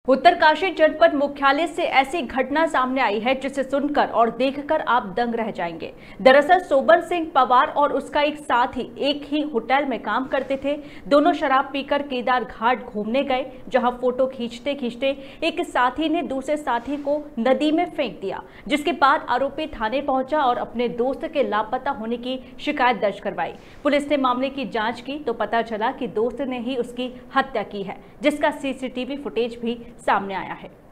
उत्तरकाशी जनपद मुख्यालय से ऐसी घटना सामने आई है जिसे सुनकर और देखकर आप दंग रह जाएंगे। दरअसल सोबन सिंह पवार और उसका एक साथी एक ही होटल में काम करते थे। दोनों शराब पीकर केदार घाट घूमने गए, जहां फोटो खींचते खींचते एक साथी ने दूसरे साथी को नदी में फेंक दिया, जिसके बाद आरोपी थाने पहुंचा और अपने दोस्त के लापता होने की शिकायत दर्ज करवाई। पुलिस ने मामले की जांच की तो पता चला कि दोस्त ने ही उसकी हत्या की है, जिसका सीसीटीवी फुटेज भी सामने आया है।